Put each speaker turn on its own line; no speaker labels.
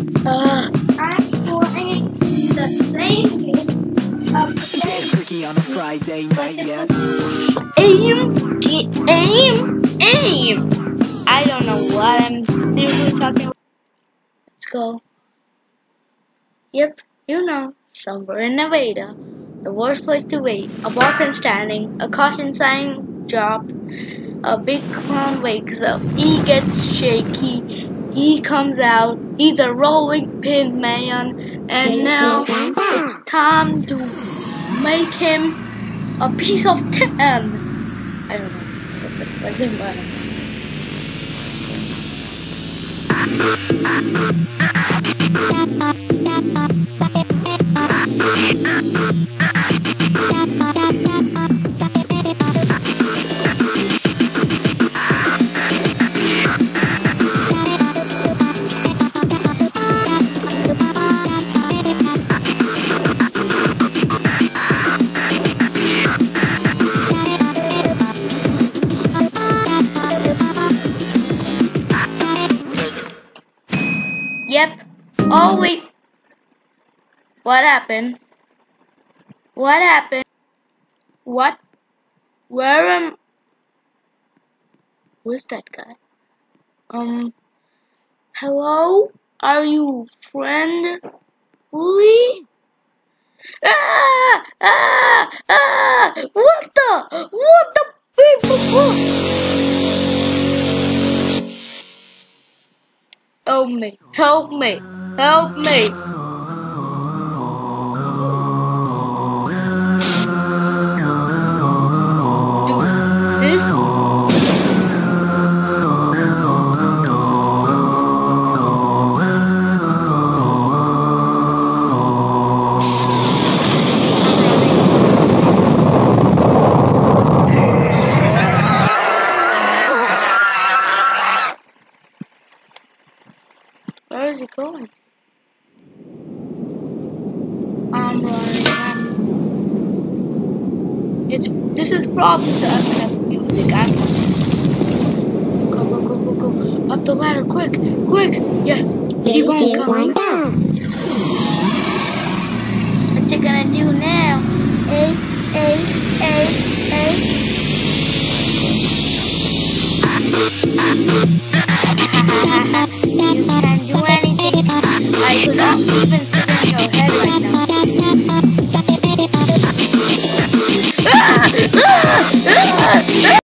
I'm playing the same game of
Turkey on a Friday night, yeah.
Aim! I don't know what I'm seriously talking about. Let's go. Yep, you know, somewhere in Nevada. The worst place to wait. A boyfriend standing, a caution sign drop, a big clown wakes up. He gets shaky. He comes out. He's a rolling pin man. And now it's time to make him a piece of tin. I don't know. What's in my Yep, always. What happened? What happened? What? Where am? Who's that guy? Hello? Are you friend? Uli? What the people? Help me! Help me! Help me! Dude, this. Where is he going? I'm running. This is probably the enough music. Go up the ladder, quick! Yes, keep on coming. What you gonna do now? Hey. You can't do anything. I could not even sit in your head right now.